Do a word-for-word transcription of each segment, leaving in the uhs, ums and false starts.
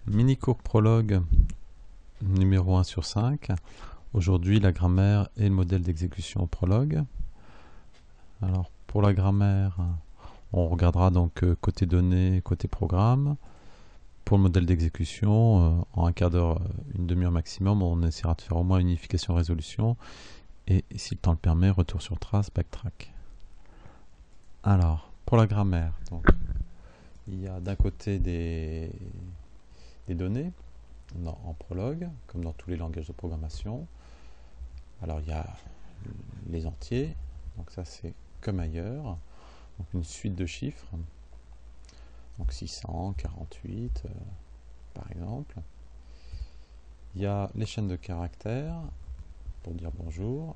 Mini cours prologue numéro un sur cinq. Aujourd'hui, la grammaire et le modèle d'exécution en prologue. Alors, pour la grammaire, on regardera donc côté données, côté programme. Pour le modèle d'exécution, euh, en un quart d'heure, une demi-heure maximum, on essaiera de faire au moins unification-résolution. Et si le temps le permet, retour sur trace, backtrack. Alors, pour la grammaire, donc, il y a d'un côté des, des données dans, en prologue, comme dans tous les langages de programmation. Alors, il y a les entiers, donc ça c'est comme ailleurs, donc une suite de chiffres, donc six cent quarante-huit euh, par exemple. Il y a les chaînes de caractères pour dire bonjour,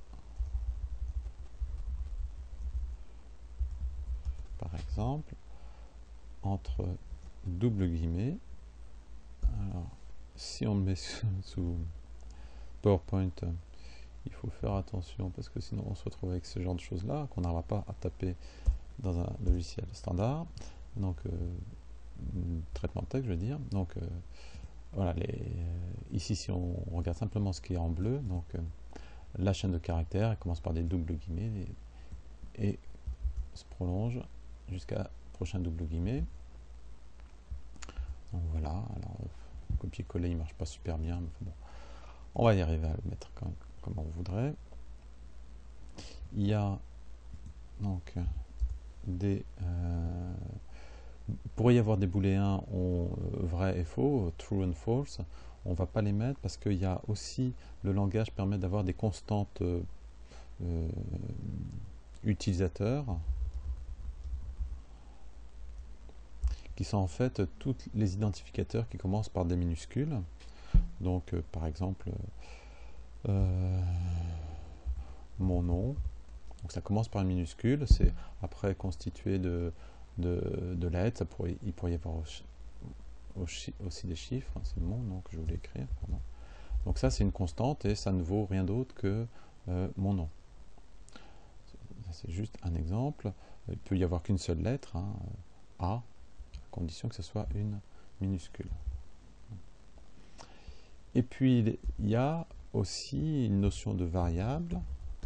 par exemple, entre double guillemets. Alors, si on le met sous, sous PowerPoint, il faut faire attention parce que sinon on se retrouve avec ce genre de choses là qu'on n'arrivera pas à taper dans un logiciel standard. Donc, euh, traitement de texte, je veux dire. Donc, euh, voilà, les, euh, ici, si on regarde simplement ce qui est en bleu, donc euh, la chaîne de caractères, elle commence par des doubles guillemets et, et se prolonge jusqu'à prochain double guillemets. Donc voilà, alors copier-coller, il marche pas super bien, mais bon, on va y arriver à le mettre comme, comme on voudrait. Il y a donc des euh, il pourrait y avoir des booléens on, euh, vrai et faux, true and false. On ne va pas les mettre parce qu'il y a aussi, le langage permet d'avoir des constantes euh, euh, utilisateurs qui sont en fait tous les identificateurs qui commencent par des minuscules. Donc euh, par exemple euh, mon nom, donc ça commence par une minuscule, c'est après constitué de, de, de lettres, ça pourrait, il pourrait y avoir aussi des chiffres, c'est mon nom que je voulais écrire, pardon. Donc ça c'est une constante et ça ne vaut rien d'autre que euh, mon nom. C'est juste un exemple. Il peut y avoir qu'une seule lettre, hein, A, à condition que ce soit une minuscule. Et puis il y a aussi une notion de variable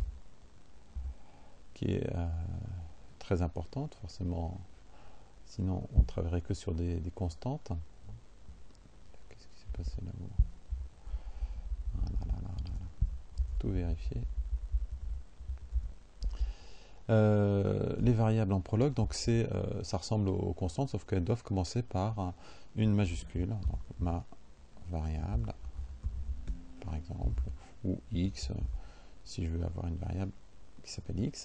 qui est euh, très importante, forcément, sinon on ne travaillerait que sur des, des constantes. Qu'est-ce qui s'est passé là-haut? Ah là là là là. Tout vérifier. Euh, les variables en prologue, donc c'est, euh, ça ressemble aux constantes, sauf qu'elles doivent commencer par une majuscule. Donc, ma variable, par exemple, ou x, si je veux avoir une variable qui s'appelle x.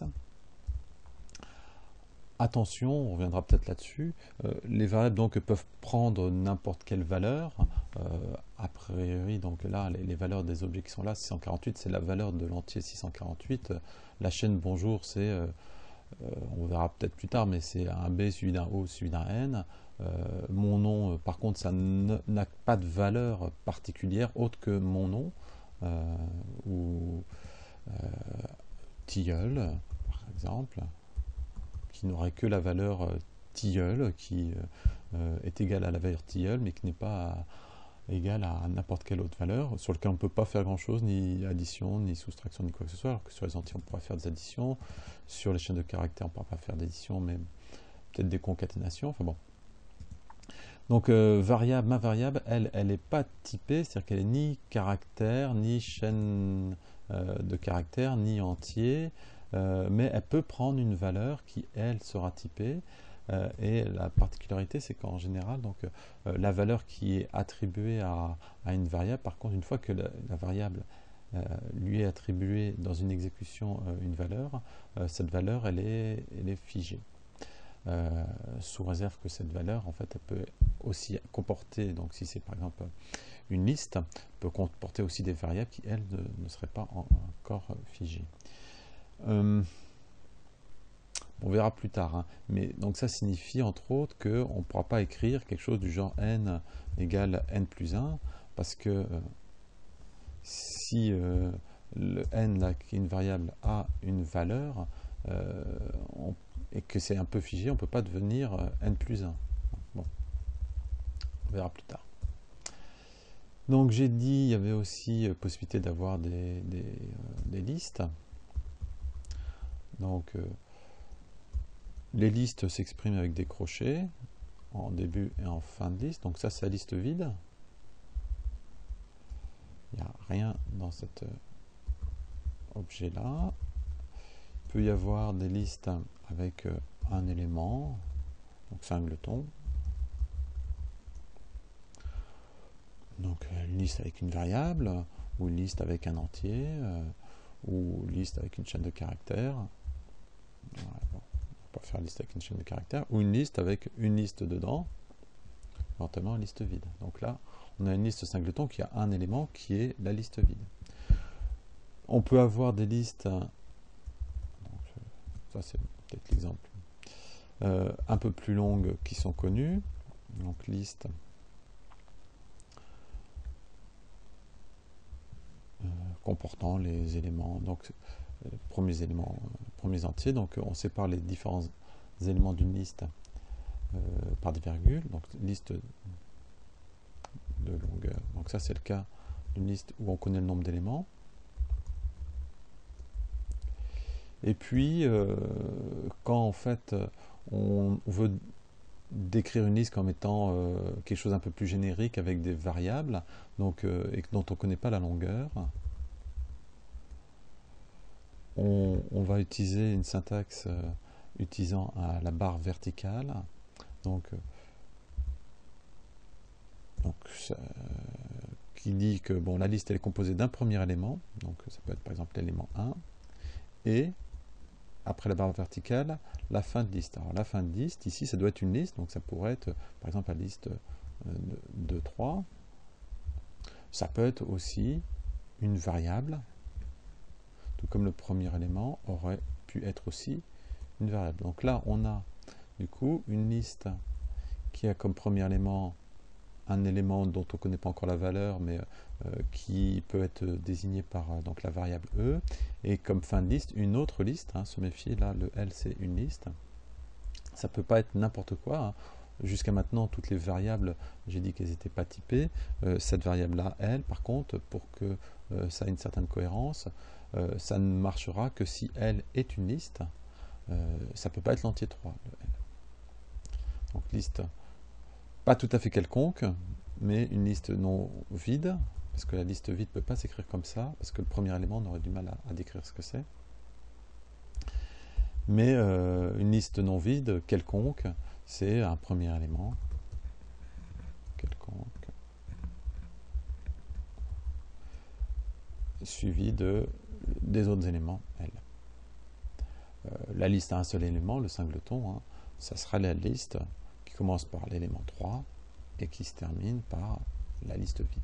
Attention, on reviendra peut-être là-dessus, euh, les variables donc peuvent prendre n'importe quelle valeur. Euh, a priori, donc là, les, les valeurs des objets qui sont là, six cent quarante-huit, c'est la valeur de l'entier six cent quarante-huit. La chaîne bonjour, c'est, euh, euh, on verra peut-être plus tard, mais c'est un B suivi d'un O suivi d'un N. Euh, mon nom, euh, par contre, ça n'a pas de valeur particulière autre que mon nom, euh, ou euh, tilleul, par exemple, qui n'aurait que la valeur euh, tilleul, qui euh, est égale à la valeur tilleul, mais qui n'est pas égale à n'importe quelle autre valeur, sur lequel on ne peut pas faire grand-chose, ni addition, ni soustraction, ni quoi que ce soit, alors que sur les entiers, on pourra faire des additions, sur les chaînes de caractères, on ne pourra pas faire d'addition, mais peut-être des concaténations, enfin bon. Donc, euh, variable, ma variable, elle, elle n'est pas typée, c'est-à-dire qu'elle n'est ni caractère, ni chaîne euh, de caractères, ni entier, euh, mais elle peut prendre une valeur qui, elle, sera typée. Euh, et la particularité, c'est qu'en général, donc, euh, la valeur qui est attribuée à, à une variable, par contre, une fois que la, la variable euh, lui est attribuée dans une exécution euh, une valeur, euh, cette valeur, elle est, elle est figée. Euh, sous réserve que cette valeur, en fait, elle peut aussi comporter, donc si c'est par exemple une liste, peut comporter aussi des variables qui, elles, ne, ne seraient pas en, encore figées. Euh, on verra plus tard, hein. Mais donc ça signifie entre autres qu'on ne pourra pas écrire quelque chose du genre n égale n plus un, parce que euh, si euh, le n, là, qui est une variable, a une valeur, euh, on, et que c'est un peu figé, on ne peut pas devenir euh, n plus un. Bon, on verra plus tard. Donc j'ai dit, il y avait aussi euh, possibilité d'avoir des, des, euh, des listes. Donc euh, les listes s'expriment avec des crochets en début et en fin de liste. Donc ça, c'est la liste vide. Il n'y a rien dans cet euh, objet-là. Il peut y avoir des listes avec euh, un élément, donc singleton. Donc une liste avec une variable, ou une liste avec un entier, euh, ou une liste avec une chaîne de caractères. Voilà, bon, on va pas faire une liste avec une chaîne de caractères, ou une liste avec une liste dedans, éventuellement une liste vide. Donc là, on a une liste singleton qui a un élément qui est la liste vide. On peut avoir des listes, donc, ça c'est peut-être l'exemple, euh, un peu plus longues qui sont connues, donc liste euh, comportant les éléments, donc euh, premiers éléments, euh, premiers entiers, donc on sépare les différents éléments d'une liste euh, par des virgules, donc liste de longueur. Donc ça c'est le cas d'une liste où on connaît le nombre d'éléments. Et puis euh, quand en fait on veut décrire une liste comme étant euh, quelque chose un peu plus générique avec des variables, donc, euh, et dont on ne connaît pas la longueur, on, on va utiliser une syntaxe euh, utilisant euh, la barre verticale. Donc, euh, donc ça, qui dit que bon, la liste elle est composée d'un premier élément, donc ça peut être par exemple l'élément un, et après la barre verticale, la fin de liste. Alors la fin de liste, ici ça doit être une liste, donc ça pourrait être par exemple la liste de trois. Ça peut être aussi une variable, tout comme le premier élément aurait pu être aussi une variable. Donc là on a du coup une liste qui a comme premier élément un élément dont on ne connaît pas encore la valeur, mais euh, qui peut être désigné par euh, donc la variable E, et comme fin de liste, une autre liste, hein, se méfier, là le L c'est une liste, ça ne peut pas être n'importe quoi, hein. Jusqu'à maintenant, toutes les variables, j'ai dit qu'elles n'étaient pas typées, euh, cette variable-là, L, par contre, pour que euh, ça ait une certaine cohérence, euh, ça ne marchera que si L est une liste, euh, ça ne peut pas être l'entier trois, le L. Donc liste pas tout à fait quelconque, mais une liste non vide, parce que la liste vide ne peut pas s'écrire comme ça, parce que le premier élément, on aurait du mal à, à décrire ce que c'est. Mais euh, une liste non vide, quelconque, c'est un premier élément, quelconque, suivi de, des autres éléments, L. Euh, la liste a un seul élément, le singleton, hein, ça sera la liste qui commence par l'élément trois et qui se termine par la liste vide.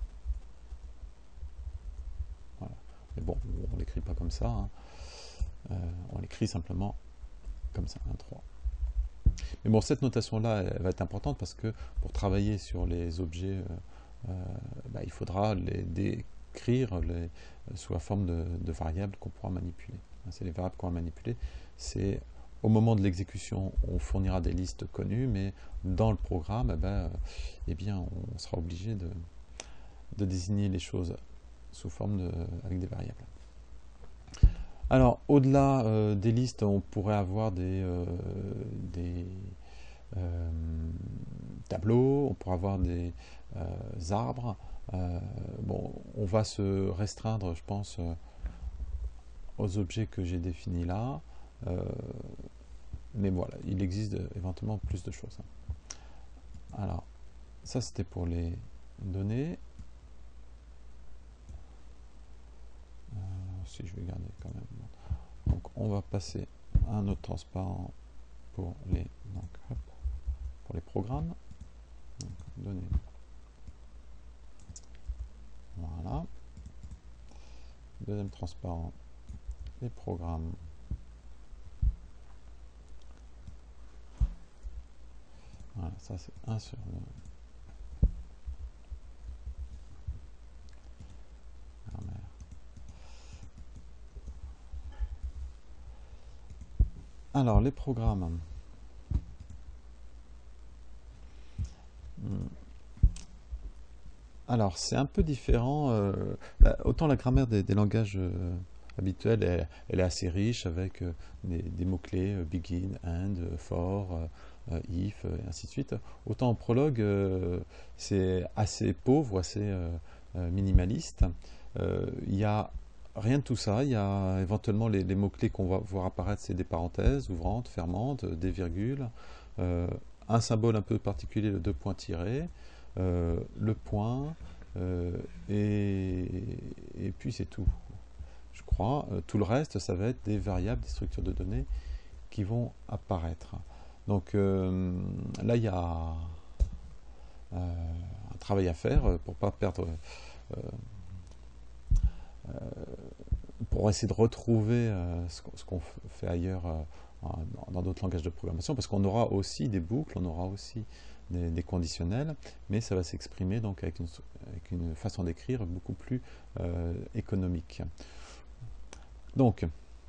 Voilà. Mais bon, on ne l'écrit pas comme ça, hein. euh, on l'écrit simplement comme ça, un trois. Mais bon, cette notation-là, elle va être importante parce que pour travailler sur les objets, euh, euh, bah, il faudra les décrire les, sous la forme de, de variables qu'on pourra manipuler. C'est les variables qu'on va manipuler. C'est au moment de l'exécution, on fournira des listes connues, mais dans le programme, eh ben, eh bien, on sera obligé de, de désigner les choses sous forme de, avec des variables. Alors, au-delà euh, des listes, on pourrait avoir des, euh, des euh, tableaux, on pourrait avoir des euh, arbres. Euh, bon, on va se restreindre, je pense, euh, aux objets que j'ai définis là. Euh, mais voilà, il existe éventuellement plus de choses. Alors, ça c'était pour les données. Euh, si je vais garder quand même. Donc, on va passer à un autre transparent pour les, donc, hop, pour les programmes. Donc, données. Voilà. Deuxième transparent, les programmes. Voilà, ça c'est un sur deux. Alors, les programmes. Alors, c'est un peu différent. Euh, la- autant la grammaire des, des langages euh, habituels, elle, elle est assez riche avec euh, des, des mots-clés, euh, begin, end, euh, for, euh, euh, if, euh, et ainsi de suite. Autant en prologue, euh, c'est assez pauvre, assez euh, euh, minimaliste. Euh, Il y a rien de tout ça. Il y a éventuellement les, les mots-clés qu'on va voir apparaître, c'est des parenthèses ouvrantes, fermantes, euh, des virgules, euh, un symbole un peu particulier, le deux points tirés, euh, le point, euh, et, et puis c'est tout, je crois. Euh, tout le reste, ça va être des variables, des structures de données qui vont apparaître. Donc euh, là, il y a euh, un travail à faire pour pas perdre, euh, pour essayer de retrouver euh, ce qu'on ce qu'on fait ailleurs euh, dans d'autres langages de programmation, parce qu'on aura aussi des boucles, on aura aussi des, des conditionnels, mais ça va s'exprimer donc avec une, avec une façon d'écrire beaucoup plus euh, économique. Donc,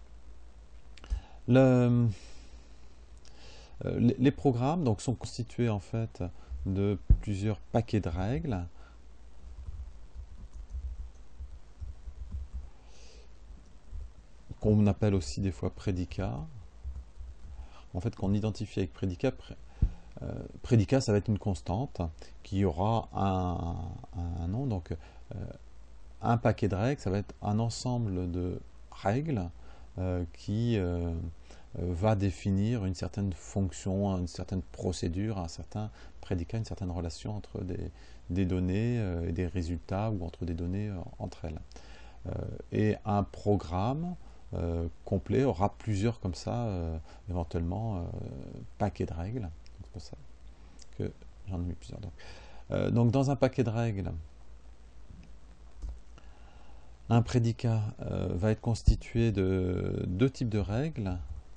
le, euh, les, les programmes donc, sont constitués en fait de plusieurs paquets de règles qu'on appelle aussi des fois prédicats, en fait qu'on identifie avec prédicat. Euh, prédicat, ça va être une constante qui aura un, un nom. Donc, euh, un paquet de règles, ça va être un ensemble de règles euh, qui euh, va définir une certaine fonction, une certaine procédure, un certain prédicat, une certaine relation entre des, des données euh, et des résultats, ou entre des données euh, entre elles. Euh, et un programme euh, complet aura plusieurs comme ça, euh, éventuellement, euh, paquets de règles. C'est pour ça que j'en ai mis plusieurs. Donc, euh, donc dans un paquet de règles, un prédicat euh, va être constitué de deux types de règles.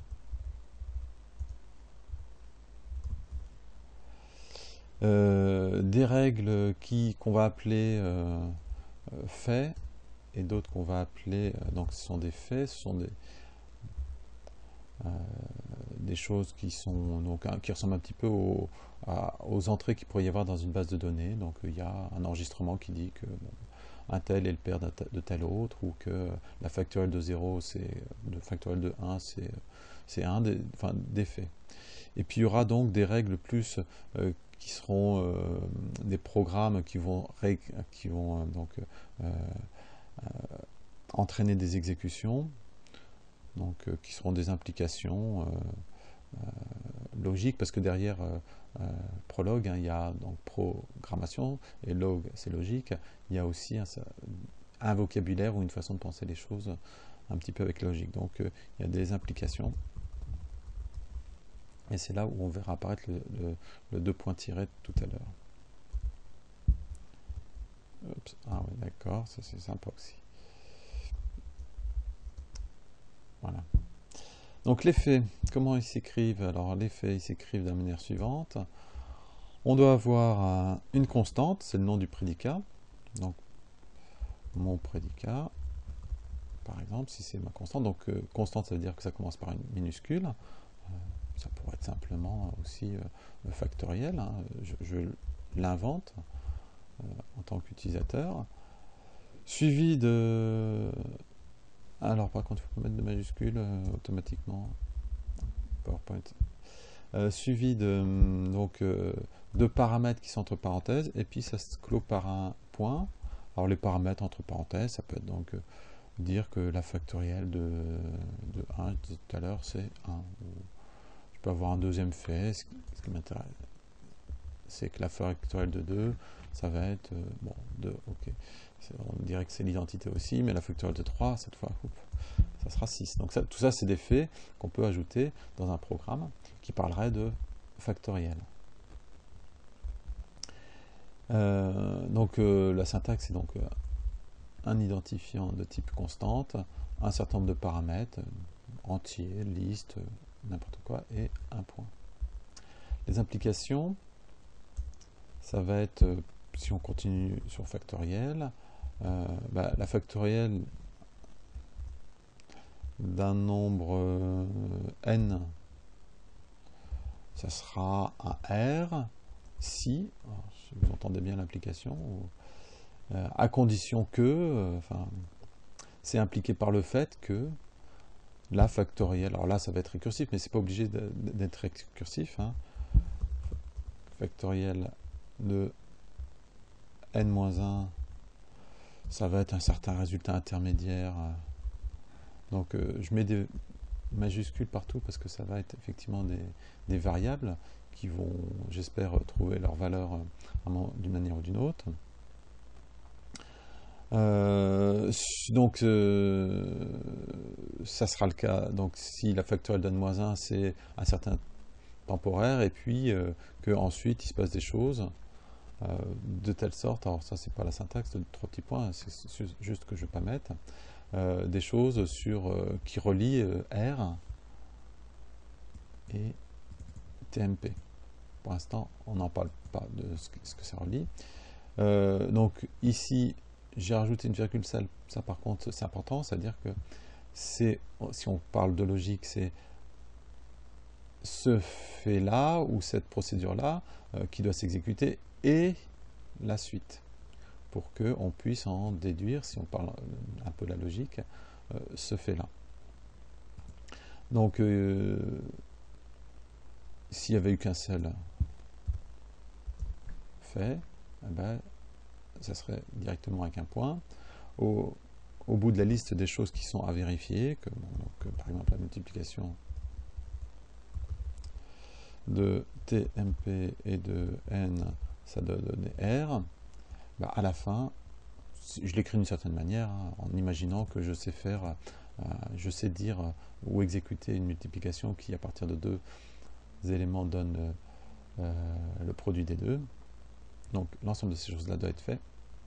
Euh, des règles qui qu'on va appeler euh, euh, faits, et d'autres qu'on va appeler, euh, donc ce sont des faits, ce sont des, euh, des choses qui sont donc hein, qui ressemblent un petit peu au, à, aux entrées qu'il pourrait y avoir dans une base de données. Donc il y a un enregistrement qui dit que bon, un tel est le père de tel autre, ou que la factorielle de zéro, c'est de factorielle de un, c'est c'est un des, enfin, des faits. Et puis il y aura donc des règles plus euh, qui seront euh, des programmes qui vont, qui vont euh, donc euh, euh, entraîner des exécutions, donc euh, qui seront des implications euh, euh, logiques, parce que derrière euh, euh, prologue, hein, il y a donc programmation, et log, c'est logique. Il y a aussi un, un vocabulaire ou une façon de penser les choses un petit peu avec logique. Donc euh, il y a des implications. Et c'est là où on verra apparaître le, le, le deux points tirés tout à l'heure. Ah oui, d'accord, ça c'est sympa aussi. Voilà. Donc les faits, comment ils s'écrivent? Alors les faits, ils s'écrivent de la manière suivante. On doit avoir euh, une constante, c'est le nom du prédicat. Donc mon prédicat, par exemple, si c'est ma constante. Donc euh, constante, ça veut dire que ça commence par une minuscule. Euh, ça pourrait être simplement aussi euh, factoriel. Hein. Je, je l'invente euh, en tant qu'utilisateur. Suivi de... Alors par contre, il faut mettre de majuscules euh, automatiquement. PowerPoint. Euh, suivi de, donc, euh, de paramètres qui sont entre parenthèses, et puis ça se clôt par un point. Alors les paramètres entre parenthèses, ça peut être donc euh, dire que la factorielle de, de un, je disais tout à l'heure, c'est un. Je peux avoir un deuxième fait. Ce qui, ce qui m'intéresse, c'est que la factorielle de deux, ça va être, euh, bon, deux, ok. On dirait que c'est l'identité aussi, mais la factorielle de trois, cette fois, oups, ça sera six. Donc ça, tout ça, c'est des faits qu'on peut ajouter dans un programme qui parlerait de factoriel. Euh, donc euh, la syntaxe, c'est donc euh, un identifiant de type constante, un certain nombre de paramètres, euh, entier, liste, euh, n'importe quoi, et un point. Les implications, ça va être, euh, si on continue sur factoriel, euh, bah, la factorielle d'un nombre euh, n, ça sera un R, si, alors, si vous entendez bien l'application, euh, à condition que, euh, enfin, c'est impliqué par le fait que la factorielle, alors là ça va être récursif, mais c'est pas obligé d'être récursif, hein. Factorielle de n moins un, ça va être un certain résultat intermédiaire. Donc euh, je mets des majuscules partout parce que ça va être effectivement des, des variables qui vont, j'espère, trouver leur valeur euh, d'une manière ou d'une autre. Euh, donc euh, ça sera le cas, donc si la factorielle d'un moins un c'est un certain temporaire et puis euh, qu'ensuite il se passe des choses euh, de telle sorte, alors ça c'est pas la syntaxe de trois petits points, c'est juste que je ne vais pas mettre, euh, des choses sur, euh, qui relient euh, R et T M P. Pour l'instant on n'en parle pas de ce que, ce que ça relie. Euh, donc ici j'ai rajouté une virgule, ça, ça par contre c'est important, c'est-à-dire que c'est, si on parle de logique, c'est ce fait-là ou cette procédure-là euh, qui doit s'exécuter et la suite, pour qu'on puisse en déduire, si on parle un peu de la logique, euh, ce fait-là. Donc, euh, s'il n'y avait eu qu'un seul fait, eh ben, ça serait directement avec un point. Au, au bout de la liste des choses qui sont à vérifier, comme donc, par exemple la multiplication de T M P et de N, ça doit donner R, bah, à la fin, je l'écris d'une certaine manière, hein, en imaginant que je sais faire, euh, je sais dire euh, ou exécuter une multiplication qui, à partir de deux éléments, donne euh, le produit des deux. Donc l'ensemble de ces choses-là doit être fait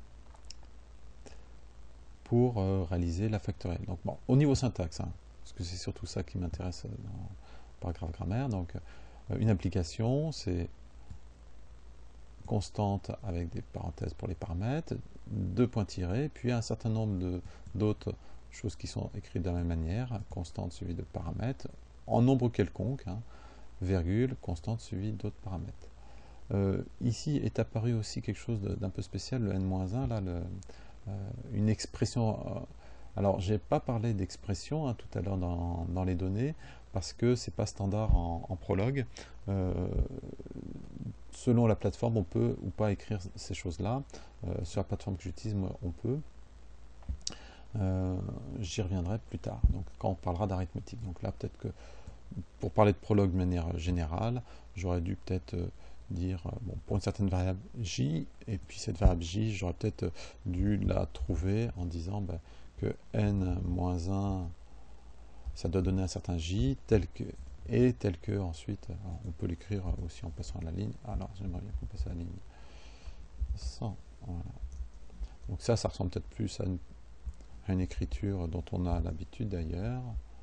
pour euh, réaliser la factorielle. Donc bon, au niveau syntaxe, hein, parce que c'est surtout ça qui m'intéresse dans le paragraphe grammaire, donc euh, une application, c'est constante avec des parenthèses pour les paramètres, deux points tirés, puis un certain nombre d'autres choses qui sont écrites de la même manière, constante suivie de paramètres, en nombre quelconque, hein, virgule, constante suivie d'autres paramètres. Euh, ici est apparu aussi quelque chose d'un peu spécial, le n moins un, là, le, euh, une expression. Euh, alors, j'ai pas parlé d'expression hein, tout à l'heure dans, dans les données, parce que c'est pas standard en, en Prolog. Euh, selon la plateforme, on peut ou pas écrire ces choses-là. Euh, sur la plateforme que j'utilise, on peut. Euh, J'y reviendrai plus tard, donc quand on parlera d'arithmétique. Donc là, peut-être que pour parler de Prolog de manière générale, j'aurais dû peut-être euh, dire, euh, bon, pour une certaine variable j, et puis cette variable j, j'aurais peut-être dû la trouver en disant ben, que n moins un, ça doit donner un certain j, tel que, et tel que ensuite, on peut l'écrire aussi en passant à la ligne. Alors, j'aimerais bien qu'on passe à la ligne cent. Voilà. Donc ça, ça ressemble peut-être plus à une, à une écriture dont on a l'habitude d'ailleurs.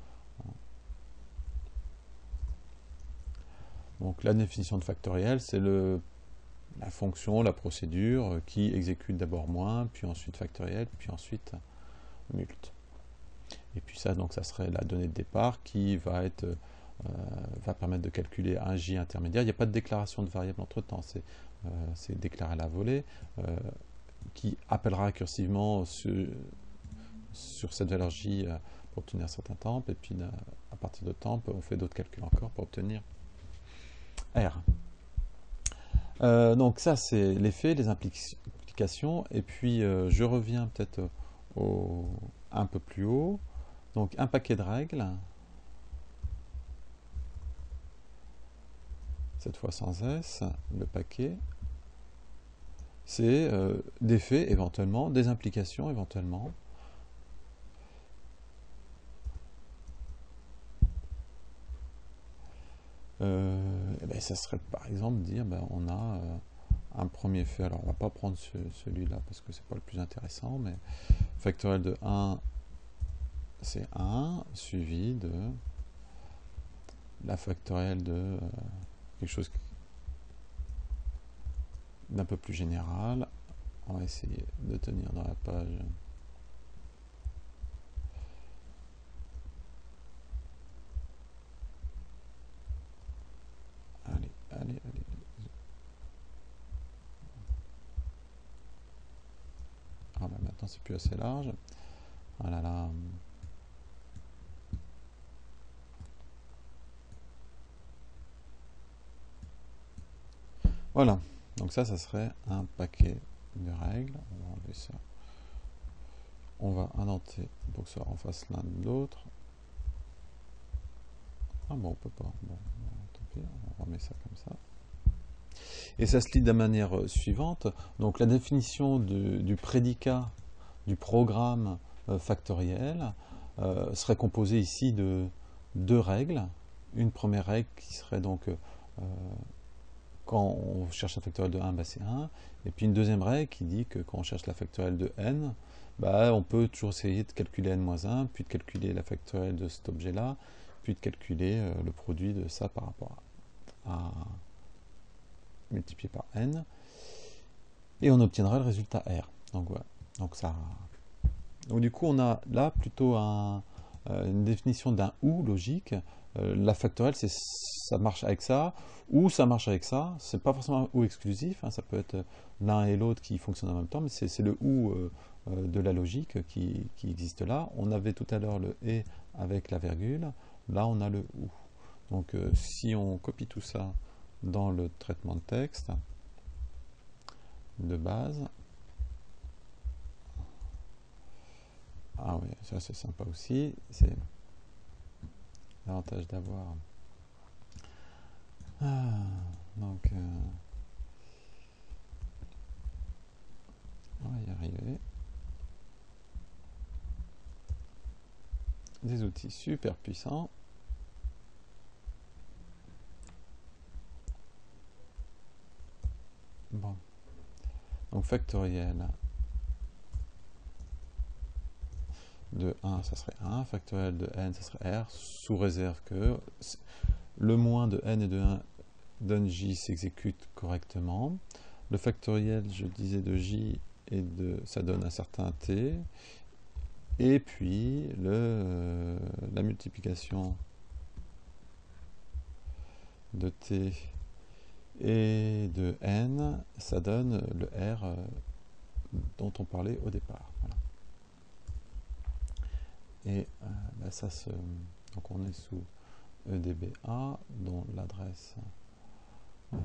Donc la définition de factoriel, c'est le la fonction, la procédure qui exécute d'abord moins, puis ensuite factoriel, puis ensuite mult. Et puis ça, donc ça serait la donnée de départ qui va être euh, va permettre de calculer un j intermédiaire. Il n'y a pas de déclaration de variable entre temps, c'est euh, déclaré à la volée, euh, qui appellera récursivement sur, sur cette valeur j pour obtenir un certain temp, et puis à partir de temp, on fait d'autres calculs encore pour obtenir R. Euh, donc ça, c'est les faits, les implications, et puis euh, je reviens peut-être au, un peu plus haut. Donc un paquet de règles, cette fois sans S, le paquet, c'est euh, des faits éventuellement, des implications éventuellement. Euh, et ben, ça serait par exemple dire, ben, on a euh, un premier fait, alors on va pas prendre ce, celui-là parce que c'est pas le plus intéressant, mais factoriel de un, c'est un, suivi de la factorielle de euh, quelque chose d'un peu plus général. On va essayer de tenir dans la page. Allez, allez, allez. temps, c'est plus assez large. Ah là là. Voilà. Donc ça, ça serait un paquet de règles. On va enlever ça. On va indenter pour que ça en fasse l'un de l'autre. Ah bon, on peut pas. Bon, tant pis, on remet ça comme ça. Et ça se lit de la manière suivante. Donc la définition de, du prédicat du programme euh, factoriel euh, serait composée ici de deux règles. Une première règle qui serait donc euh, quand on cherche la factorielle de un, bah c'est un. Et puis une deuxième règle qui dit que quand on cherche la factorielle de n, bah on peut toujours essayer de calculer n moins un, puis de calculer la factorielle de cet objet-là, puis de calculer euh, le produit de ça par rapport à, à multiplié par n. Et on obtiendra le résultat R. Donc voilà. Donc ça. Donc du coup on a là plutôt un, euh, une définition d'un ou logique. Euh, la factorielle, c'est ça marche avec ça, ou ça marche avec ça. C'est pas forcément un ou exclusif, hein, ça peut être l'un et l'autre qui fonctionnent en même temps, mais c'est le ou euh, euh, de la logique qui, qui existe là. On avait tout à l'heure le et avec la virgule, là on a le ou. Donc euh, si on copie tout ça dans le traitement de texte de base, ah oui, ça c'est sympa aussi, c'est l'avantage d'avoir ah, donc euh, on va y arriver. Des outils super puissants. Bon. Donc factoriel de un, ça serait un. Factoriel de n, ça serait R, sous réserve que le moins de n et de un donne j s'exécute correctement. Le factoriel, je disais, de j et de ça donne un certain t. Et puis le, euh, la multiplication de t et de n, ça donne le R euh, dont on parlait au départ. Voilà. Et euh, bah ça se, donc on est sous E D B A, dont l'adresse euh,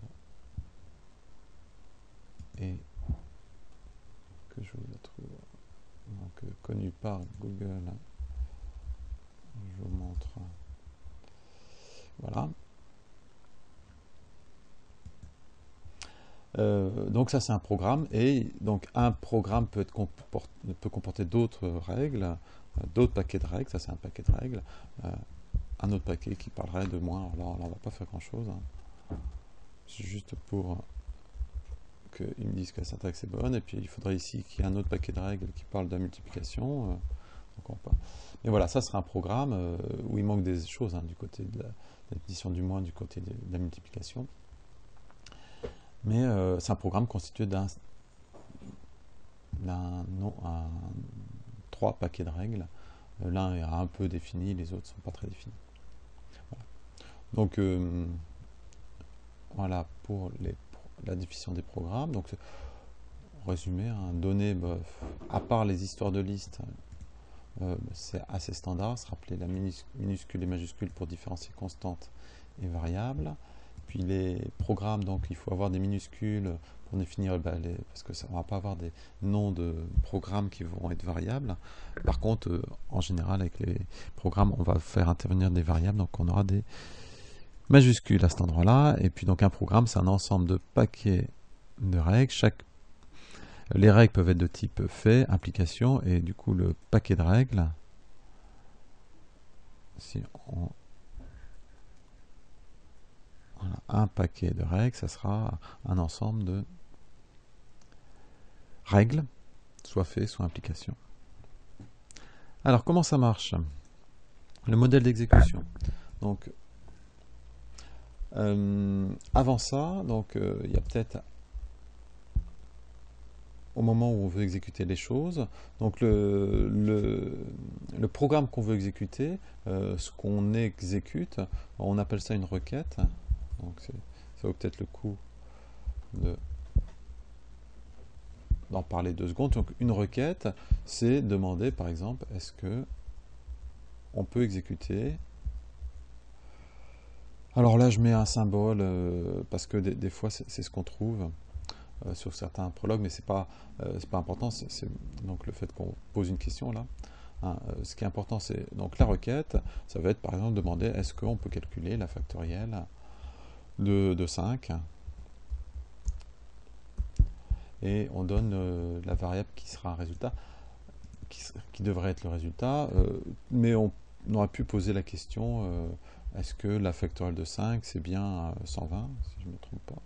est que je vous trouve donc euh, connue par Google. Je vous montre. Voilà. Euh, donc ça c'est un programme, et donc un programme peut, être comport peut comporter d'autres règles, euh, d'autres paquets de règles, ça c'est un paquet de règles, euh, un autre paquet qui parlerait de moins, alors là, là on va pas faire grand chose, hein. C'est juste pour qu'ils me disent que la syntaxe est bonne, et puis il faudrait ici qu'il y ait un autre paquet de règles qui parle de la multiplication, euh, donc on va pas. Mais voilà, ça sera un programme euh, où il manque des choses, hein, du côté de l'addition du moins, du côté de, de la multiplication. Mais euh, c'est un programme constitué d'un non, un, trois paquets de règles. Euh, L'un est un peu défini, les autres ne sont pas très définis. Voilà. Donc euh, voilà pour, les, pour la définition des programmes. Donc résumé, hein, donner, bah, à part les histoires de listes, euh, c'est assez standard. Se rappeler la minuscule et majuscule pour différencier constante et variable. Puis les programmes, donc il faut avoir des minuscules pour définir, bah, les, parce que ça, on ne va pas avoir des noms de programmes qui vont être variables. Par contre, euh, en général, avec les programmes, on va faire intervenir des variables, donc on aura des majuscules à cet endroit-là. Et puis donc un programme, c'est un ensemble de paquets de règles. Chaque, les règles peuvent être de type fait, application, et du coup le paquet de règles, si on Voilà, un paquet de règles, ça sera un ensemble de règles, soit fait, soit implication. Alors, comment ça marche? Le modèle d'exécution. Donc, euh, avant ça, donc euh, il y a peut-être au moment où on veut exécuter les choses. Donc, le, le, le programme qu'on veut exécuter, euh, ce qu'on exécute, on appelle ça une requête. Donc ça vaut peut-être le coup de d'en parler deux secondes. Donc une requête, c'est demander par exemple, est-ce que on peut exécuter. Alors là, je mets un symbole euh, parce que des, des fois, c'est ce qu'on trouve euh, sur certains prologues, mais c'est pas, euh, c'est pas important. C'est donc le fait qu'on pose une question là. Hein, euh, ce qui est important, c'est donc la requête. Ça va être par exemple demander est-ce qu'on peut calculer la factorielle de, de cinq, et on donne euh, la variable qui sera un résultat, qui, qui devrait être le résultat, euh, mais on, on aurait pu poser la question euh, est-ce que la factorielle de cinq c'est bien cent vingt, si je ne me trompe pas,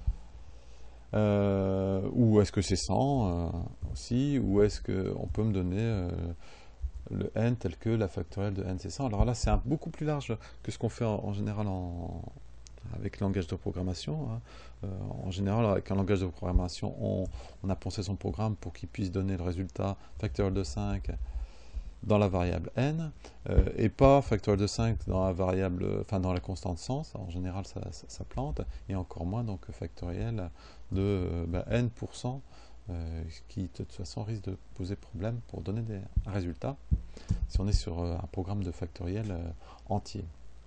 euh, ou est-ce que c'est cent euh, aussi, ou est-ce qu'on peut me donner euh, le n tel que la factorielle de n c'est cent. Alors là c'est beaucoup plus large que ce qu'on fait en, en général en, avec le langage de programmation. Hein. Euh, en général, avec un langage de programmation, on, on a pensé son programme pour qu'il puisse donner le résultat factoriel de cinq dans la variable n, euh, et pas factoriel de cinq dans la variable, enfin dans la constante sens. En général, ça, ça, ça plante, et encore moins donc factoriel de euh, bah, n pour cent, euh, qui de toute façon risque de poser problème pour donner des, un résultat si on est sur euh, un programme de factoriel euh, entier.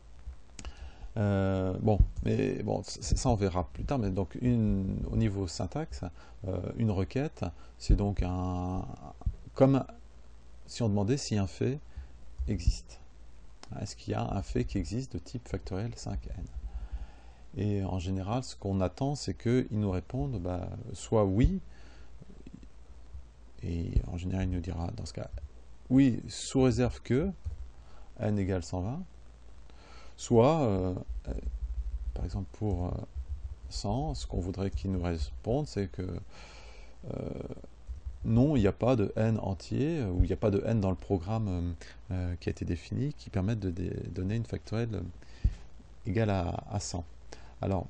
Euh, bon, mais bon, ça on verra plus tard. Mais donc, une, au niveau syntaxe, euh, une requête, c'est donc un, comme si on demandait si un fait existe. Est-ce qu'il y a un fait qui existe de type factoriel cinq n? Et en général, ce qu'on attend, c'est qu'ils nous répondent bah, soit oui, et en général, il nous dira dans ce cas oui, sous réserve que n égale cent vingt, soit euh, par exemple pour euh, cent, ce qu'on voudrait qu'il nous réponde, c'est que euh, non, il n'y a pas de n entier, ou il n'y a pas de n dans le programme euh, qui a été défini, qui permette de donner une factorielle euh, égale à, à cent. Alors,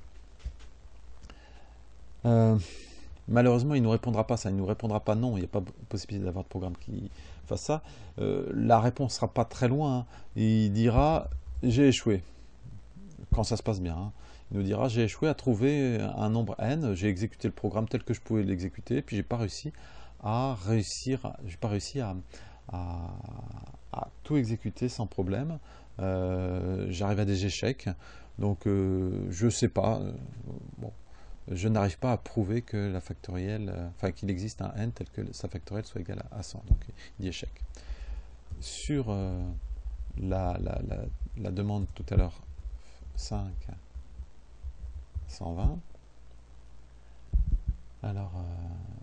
euh, malheureusement, il ne nous répondra pas ça, il ne nous répondra pas non, il n'y a pas possibilité d'avoir de programme qui fasse ça. Euh, la réponse ne sera pas très loin, hein. Il dira j'ai échoué, quand ça se passe bien. Hein. Il nous dira j'ai échoué à trouver un nombre n, j'ai exécuté le programme tel que je pouvais l'exécuter, puis j'ai pas réussi à réussir, j'ai pas réussi à, à, à tout exécuter sans problème. Euh, J'arrive à des échecs, donc euh, je sais pas. Euh, bon, je n'arrive pas à prouver que la factorielle, euh, enfin qu'il existe un n tel que sa factorielle soit égale à cent. Donc il dit échec. Sur euh, la, la, la, la demande tout à l'heure cinq, cent vingt. Alors, euh,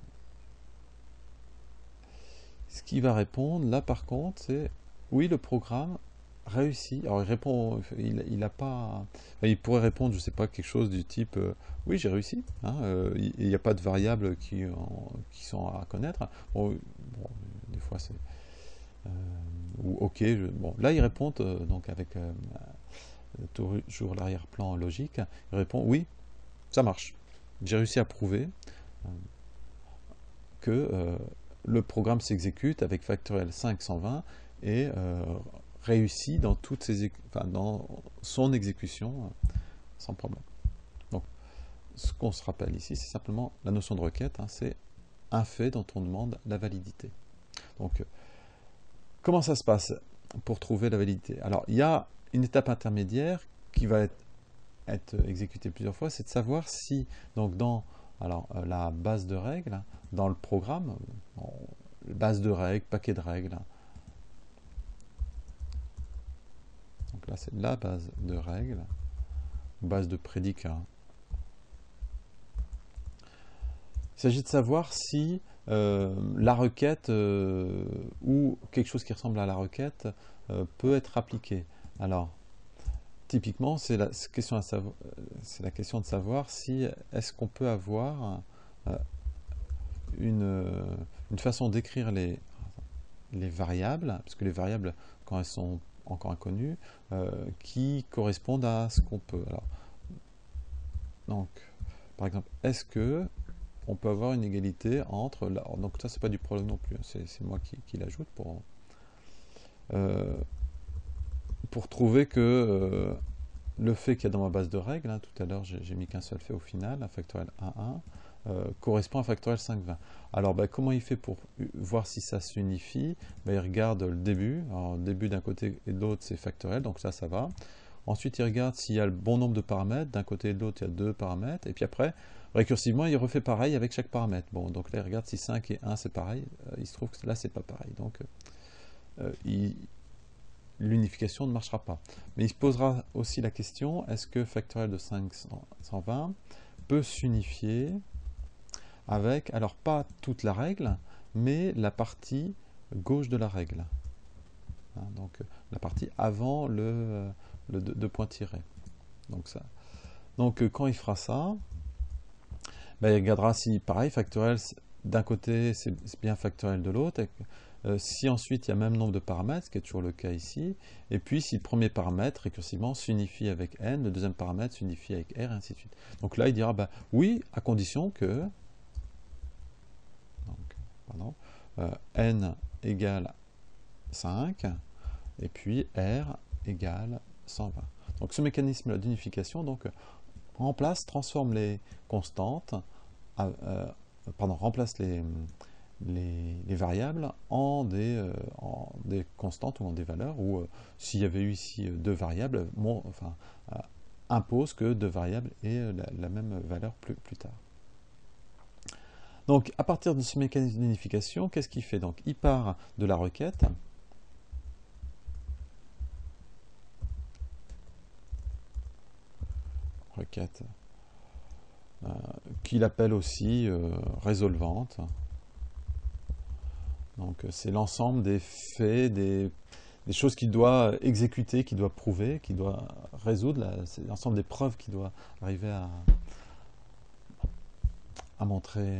ce qui va répondre, là par contre, c'est oui, le programme réussit. Alors, il répond, il, il a pas, enfin, il pourrait répondre, je sais pas, quelque chose du type euh, oui, j'ai réussi. Hein, euh, il n'y a pas de variables qui, en, qui sont à connaître. Bon, bon des fois, c'est. Euh, ou ok, je, bon, là, il répond euh, donc avec. Euh, toujours l'arrière-plan logique, il répond oui, ça marche. J'ai réussi à prouver euh, que euh, le programme s'exécute avec factoriel cinq cent vingt et euh, réussit dans, toutes ses, enfin, dans son exécution euh, sans problème. Donc, ce qu'on se rappelle ici, c'est simplement la notion de requête, hein, c'est un fait dont on demande la validité. Donc, comment ça se passe pour trouver la validité? Alors, il y a une étape intermédiaire qui va être, être exécutée plusieurs fois, c'est de savoir si, donc dans alors, euh, la base de règles, dans le programme, bon, base de règles, paquet de règles, donc là c'est la base de règles, base de prédicats. Il s'agit de savoir si euh, la requête euh, ou quelque chose qui ressemble à la requête euh, peut être appliqué. Alors, typiquement, c'est la, question la question de savoir si est-ce qu'on peut avoir euh, une, une façon d'écrire les, les variables, parce que les variables, quand elles sont encore inconnues, euh, qui correspondent à ce qu'on peut. Alors, donc, par exemple, est-ce que on peut avoir une égalité entre... La, donc ça, c'est pas du prologue non plus, c'est moi qui, qui l'ajoute pour... Euh, pour trouver que euh, le fait qu'il y a dans ma base de règles, hein, tout à l'heure j'ai mis qu'un seul fait au final, un factoriel un, un, euh, correspond à factoriel cinq vingt. Alors ben, comment il fait pour voir si ça s'unifie? Ben, il regarde le début. Alors le début d'un côté et de l'autre c'est factoriel, donc ça ça va. Ensuite il regarde s'il y a le bon nombre de paramètres. D'un côté et de l'autre il y a deux paramètres. Et puis après, récursivement, il refait pareil avec chaque paramètre. Bon, donc là il regarde si cinq et un c'est pareil. Euh, il se trouve que là c'est pas pareil. Donc euh, il l'unification ne marchera pas. Mais il se posera aussi la question, est-ce que factoriel de cinq cent vingt peut s'unifier avec, alors pas toute la règle, mais la partie gauche de la règle. Hein, donc la partie avant le, le deux points tirés. Donc, ça. donc quand il fera ça, ben, il regardera si, pareil, factoriel d'un côté c'est bien factoriel de l'autre. Euh, si ensuite il y a le même nombre de paramètres, ce qui est toujours le cas ici, et puis si le premier paramètre récursivement s'unifie avec n, le deuxième paramètre s'unifie avec r, et ainsi de suite. Donc là il dira bah, oui, à condition que donc, pardon, euh, n égale cinq, et puis r égale cent vingt. Donc ce mécanisme d'unification donc remplace, transforme les constantes, euh, pardon, remplace les Les, les variables en des, euh, en des constantes ou en des valeurs, ou euh, s'il y avait eu ici deux variables, mon, enfin, euh, impose que deux variables aient la, la même valeur plus, plus tard. Donc à partir de ce mécanisme d'unification, qu'est-ce qu'il fait? Donc il part de la requête, requête euh, qu'il appelle aussi euh, résolvante. Donc c'est l'ensemble des faits, des, des choses qu'il doit exécuter, qu'il doit prouver, qu'il doit résoudre. C'est l'ensemble des preuves qu'il doit arriver à, à montrer.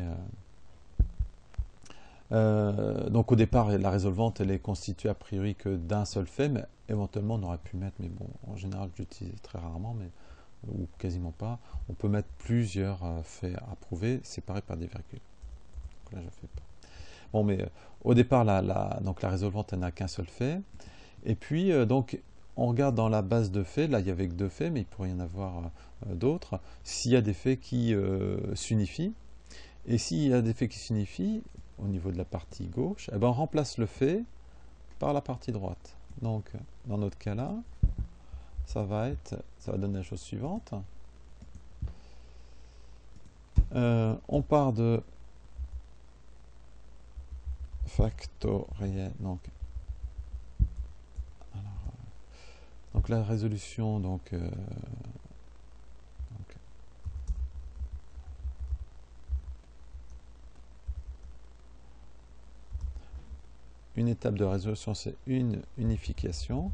Euh, donc au départ, la résolvante, elle est constituée a priori que d'un seul fait, mais éventuellement on aurait pu mettre, mais bon, en général j'utilise très rarement, mais ou quasiment pas. On peut mettre plusieurs faits à prouver, séparés par des virgules. Donc là, je fais pas. Bon, mais euh, au départ, la, la, donc la résolvante, elle n'a qu'un seul fait. Et puis, euh, donc, on regarde dans la base de faits. Là, il n'y avait que deux faits, mais il pourrait y en avoir euh, d'autres. S'il y a des faits qui euh, s'unifient, et s'il y a des faits qui s'unifient, au niveau de la partie gauche, eh ben, on remplace le fait par la partie droite. Donc, dans notre cas-là, ça va être, ça va donner la chose suivante. Euh, on part de factoriel. Donc, alors, donc la résolution, donc, euh, donc, une étape de résolution, c'est une unification,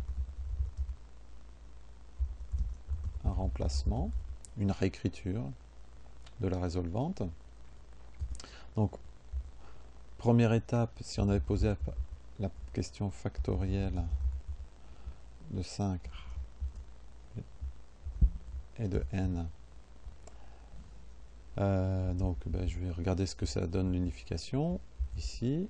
un remplacement, une réécriture de la résolvante. Donc, première étape, si on avait posé la question factorielle de cinq et de n, euh, donc ben, je vais regarder ce que ça donne l'unification ici.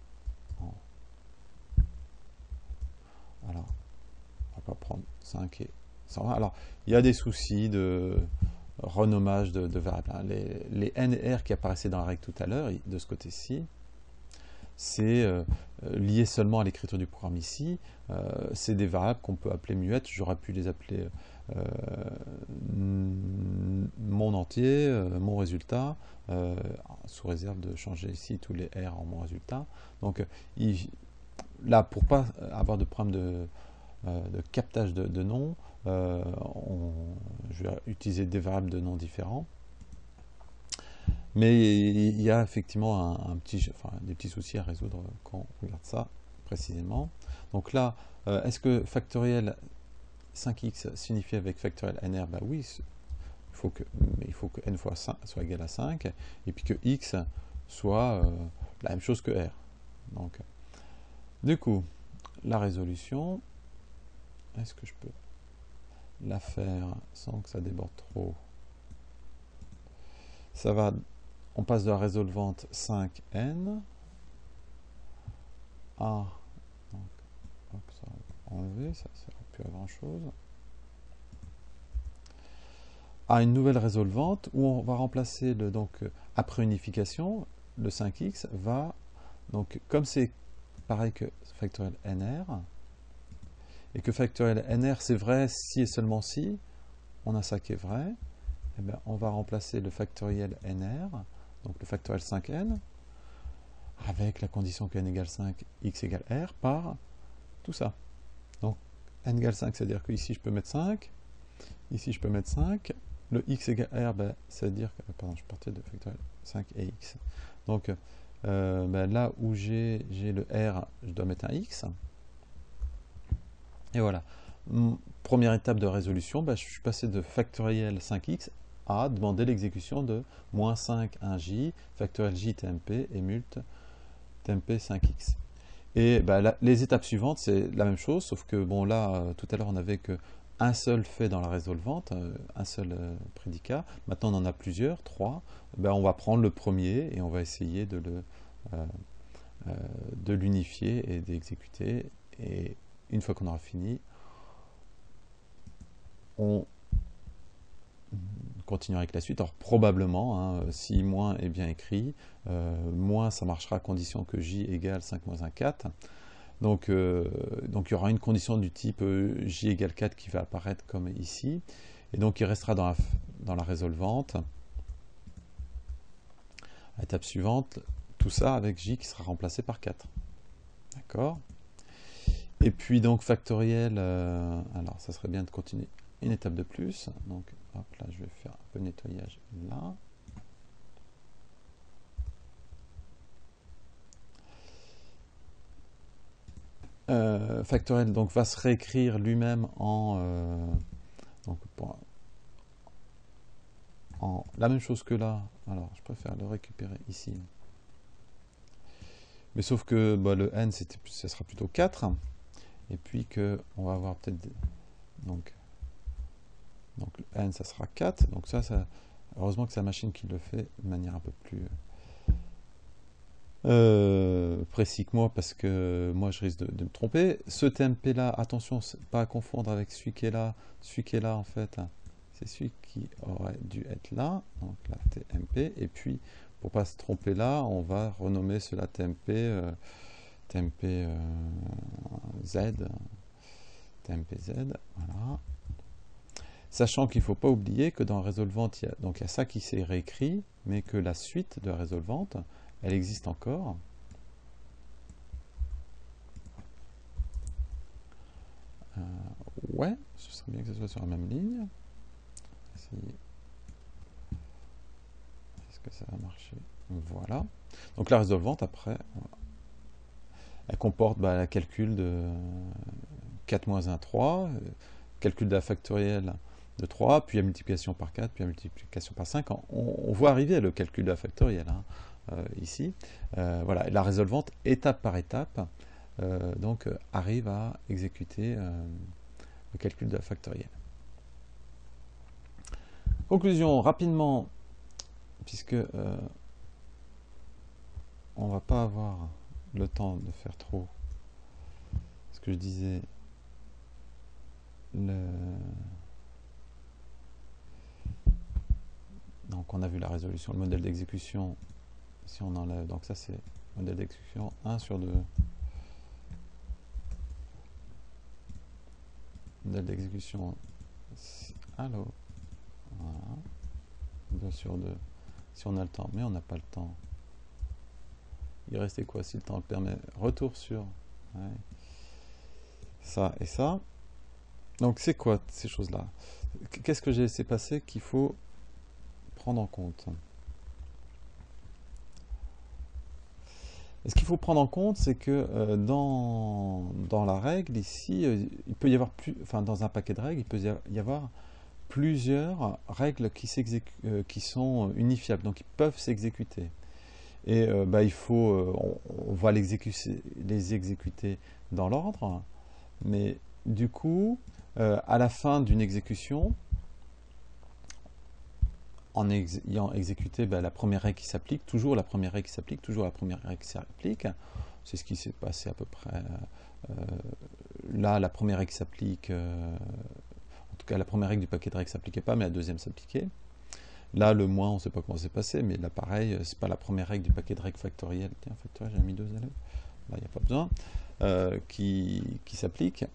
Alors, on va pas prendre cinq et cent vingt. Alors, il y a des soucis de renommage de, de variables. Les, les n et r qui apparaissaient dans la règle tout à l'heure, de ce côté-ci, c'est euh, lié seulement à l'écriture du programme ici. Euh, c'est des variables qu'on peut appeler muettes. J'aurais pu les appeler euh, mon entier, euh, mon résultat, euh, sous réserve de changer ici tous les r en mon résultat. Donc il, là, pour ne pas avoir de problème de, euh, de captage de, de noms, euh, on, je vais utiliser des variables de noms différents. Mais il y a effectivement un, un petit, enfin, des petits soucis à résoudre quand on regarde ça précisément. Donc là, euh, est-ce que factoriel cinq x signifie avec factoriel nr? Bah oui, il faut que, mais il faut que n fois cinq soit égal à cinq, et puis que x soit euh, la même chose que r. Donc, du coup, la résolution, est-ce que je peux la faire sans que ça déborde trop? Ça va, on passe de la résolvante cinq n à, donc, hop, ça va enlever, ça ne sert plus à grand chose, à une nouvelle résolvante où on va remplacer, le, donc, après unification, le cinq x va, donc comme c'est pareil que factoriel N R, et que factoriel N R c'est vrai si et seulement si, on a ça qui est vrai, et bien on va remplacer le factoriel N R, donc le factoriel cinq N, avec la condition que n égale cinq, x égale R, par tout ça. Donc n égale cinq, c'est-à-dire que ici je peux mettre cinq, ici je peux mettre cinq, le x égale R, ben, c'est-à-dire que, pardon, je partais de factoriel cinq et x. Donc euh, ben, là où j'ai le R, je dois mettre un x. Et voilà. Première étape de résolution, ben, je suis passé de factoriel cinq x à demander l'exécution de moins cinq un j, factoriel j T M P et mult T M P cinq x. Et ben, la, les étapes suivantes, c'est la même chose, sauf que bon là, euh, tout à l'heure, on n'avait qu'un seul fait dans la résolvante, euh, un seul euh, prédicat. Maintenant, on en a plusieurs, trois. Ben, on va prendre le premier et on va essayer de le euh, euh, de l'unifier et d'exécuter. Et une fois qu'on aura fini, on continuera avec la suite. Alors probablement, hein, si moins est bien écrit, euh, moins ça marchera à condition que j égale cinq moins un, quatre. Donc, euh, donc il y aura une condition du type euh, j égale quatre qui va apparaître comme ici. Et donc il restera dans la, dans la résolvante. À l'étape suivante, tout ça avec j qui sera remplacé par quatre. D'accord? Et puis donc factoriel, euh, alors ça serait bien de continuer une étape de plus. Donc hop, là je vais faire un peu de nettoyage là. Euh, factoriel donc va se réécrire lui-même en, euh, donc, pour, en la même chose que là. Alors je préfère le récupérer ici. Mais sauf que bah, le n, ce sera plutôt quatre. Et puis que on va avoir peut-être... Donc, donc le n, ça sera quatre. Donc ça, ça, heureusement que c'est la machine qui le fait de manière un peu plus euh, précis que moi, parce que moi, je risque de, de me tromper. Ce T M P-là, attention, pas à confondre avec celui qui est là. Celui qui est là, en fait, c'est celui qui aurait dû être là. Donc là, T M P. Et puis, pour pas se tromper là, on va renommer cela T M P, euh, T M P euh, Z, T M P Z, voilà. Sachant qu'il ne faut pas oublier que dans résolvante, il y a, donc il y a ça qui s'est réécrit, mais que la suite de résolvante, elle existe encore. Euh, ouais, ce serait bien que ce soit sur la même ligne. Est-ce que ça va marcher? Voilà. Donc la résolvante, après, elle comporte bah, le calcul de quatre moins un, trois, calcul de la factorielle de trois, puis la multiplication par quatre, puis la multiplication par cinq. On, on voit arriver le calcul de la factorielle hein, euh, ici. Euh, voilà, et la résolvante, étape par étape, euh, donc euh, arrive à exécuter euh, le calcul de la factorielle. Conclusion, rapidement, puisque euh, on va pas avoir le temps de faire trop ce que je disais. Le... Donc on a vu la résolution, le modèle d'exécution, si on enlève, donc ça c'est modèle d'exécution un sur deux. Modèle d'exécution, allô, voilà, deux sur deux, si on a le temps, mais on n'a pas le temps. Il restait quoi si le temps le permet? Retour sur ouais, ça et ça. Donc c'est quoi ces choses-là? Qu'est-ce que j'ai laissé passer qu'il faut prendre en compte? Et ce qu'il faut prendre en compte, c'est que euh, dans, dans la règle, ici, euh, il peut y avoir plus, enfin dans un paquet de règles, il peut y avoir plusieurs règles qui, euh, qui sont unifiables, donc qui peuvent s'exécuter. Et euh, bah, il faut, euh, on, on va les exécuter dans l'ordre, mais du coup, euh, à la fin d'une exécution, en ex ayant exécuté bah, la première règle qui s'applique, toujours la première règle qui s'applique, toujours la première règle qui s'applique. C'est ce qui s'est passé à peu près euh, là, la première règle qui s'applique, euh, tout cas la première règle du paquet de règles ne s'appliquait pas, mais la deuxième s'appliquait. Là, le moins, on ne sait pas comment c'est passé, mais là, pareil, c'est pas la première règle du paquet de règles factorielles. Tiens, factoriel, j'ai mis deux élèves. Là, il n'y a pas besoin. Euh, qui, qui s'applique.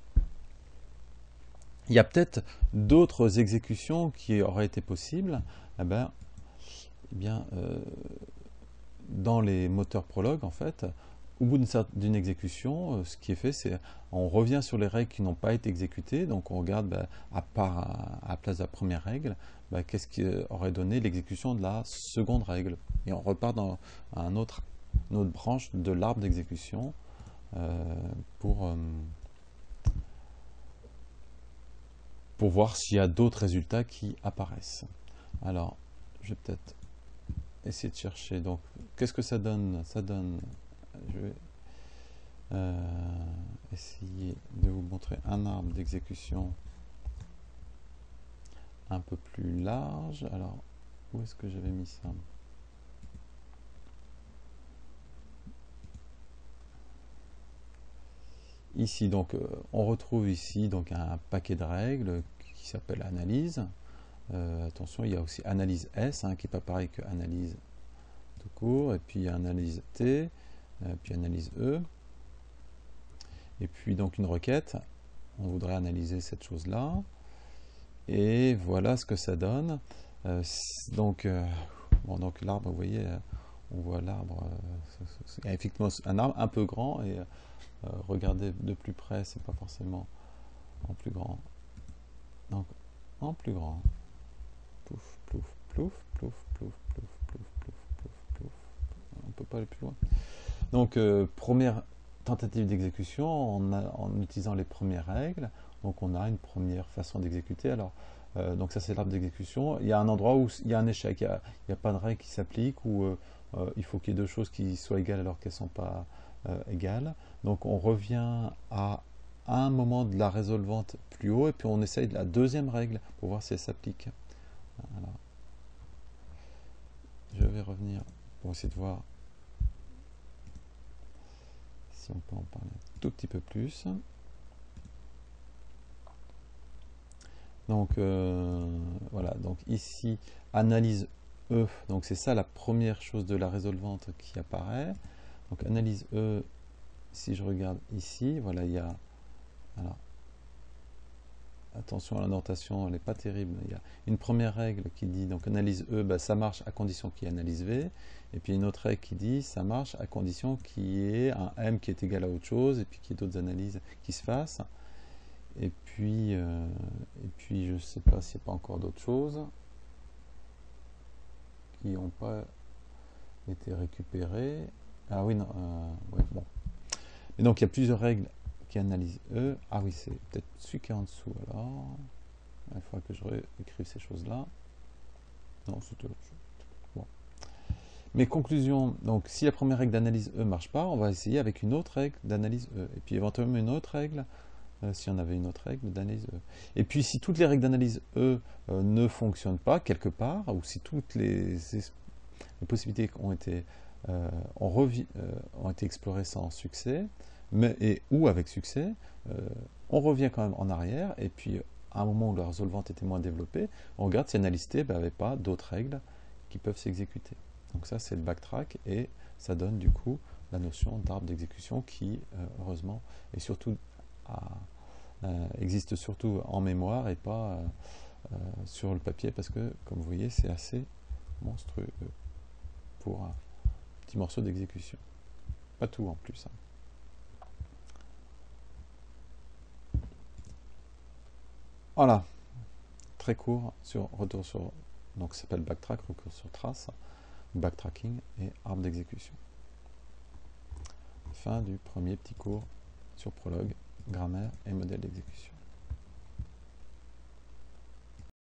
Il y a peut-être d'autres exécutions qui auraient été possibles. Eh ben, eh bien, euh, dans les moteurs Prolog, en fait, au bout d'une exécution, euh, ce qui est fait, c'est on revient sur les règles qui n'ont pas été exécutées. Donc, on regarde, ben, à part à, à la place de la première règle, ben, qu'est-ce qui aurait donné l'exécution de la seconde règle. Et on repart dans un autre, une autre branche de l'arbre d'exécution euh, pour, euh, pour voir s'il y a d'autres résultats qui apparaissent. Alors, je vais peut-être essayer de chercher. Donc, qu'est-ce que ça donne? Ça donne... Je vais euh, essayer de vous montrer un arbre d'exécution un peu plus large. Alors, où est-ce que j'avais mis ça? Ici, donc, euh, on retrouve ici donc un paquet de règles qui s'appelle analyse. Euh, attention, il y a aussi analyse S, hein, qui n'est pas pareil que analyse tout court, et puis il y a analyse T, euh, puis analyse E, et puis donc une requête. On voudrait analyser cette chose-là, et voilà ce que ça donne. Euh, donc, euh, bon, donc l'arbre, vous voyez, on voit l'arbre, euh, c'est effectivement un arbre un peu grand, et euh, regardez de plus près, c'est pas forcément en plus grand. Donc, en plus grand. Plouf, plouf, plouf, plouf, plouf, plouf, plouf, plouf, plouf, plouf. On ne peut pas aller plus loin. Donc, euh, première tentative d'exécution en, en utilisant les premières règles. Donc, on a une première façon d'exécuter. Alors, euh, donc ça, c'est l'arbre d'exécution. Il y a un endroit où il y a un échec. Il n'y a, a pas de règle qui s'applique, où euh, euh, il faut qu'il y ait deux choses qui soient égales alors qu'elles ne sont pas euh, égales. Donc, on revient à un moment de la résolvante plus haut, et puis on essaye la deuxième règle pour voir si elle s'applique. Alors, je vais revenir pour essayer de voir si on peut en parler un tout petit peu plus. Donc euh, voilà, donc ici analyse E, donc c'est ça la première chose de la résolvante qui apparaît. Donc analyse E, si je regarde ici, voilà, il y a, alors, attention à la notation, elle n'est pas terrible. Il y a une première règle qui dit, donc analyse E, bah, ça marche à condition qu'il y ait analyse V. Et puis une autre règle qui dit, ça marche à condition qu'il y ait un M qui est égal à autre chose, et puis qu'il y ait d'autres analyses qui se fassent. Et puis, euh, et puis je ne sais pas s'il n'y a pas encore d'autres choses qui n'ont pas été récupérées. Ah oui, non, euh, ouais, bon. Et donc il y a plusieurs règles qui analysent E. Ah oui, c'est peut-être celui qui est en dessous alors. Il faudra que je réécrive ces choses-là. Non, c'est autre chose. Bon. Mes conclusions, donc si la première règle d'analyse E ne marche pas, on va essayer avec une autre règle d'analyse E. Et puis éventuellement une autre règle, euh, si on avait une autre règle d'analyse E. Et puis si toutes les règles d'analyse E euh, ne fonctionnent pas quelque part, ou si toutes les, les possibilités ont été, euh, ont, revi, euh, ont été explorées sans succès, mais, et, ou avec succès, euh, on revient quand même en arrière, et puis à un moment où la résolvante était moins développée, on regarde si analyse T n'avait pas d'autres règles qui peuvent s'exécuter. Donc ça, c'est le backtrack, et ça donne du coup la notion d'arbre d'exécution qui, euh, heureusement, est surtout à, euh, existe surtout en mémoire et pas euh, euh, sur le papier, parce que, comme vous voyez, c'est assez monstrueux pour un petit morceau d'exécution. Pas tout en plus. Hein. Voilà, très court sur retour sur, donc ça s'appelle backtrack, retour sur trace, backtracking et arbre d'exécution. Fin du premier petit cours sur Prolog, grammaire et modèle d'exécution.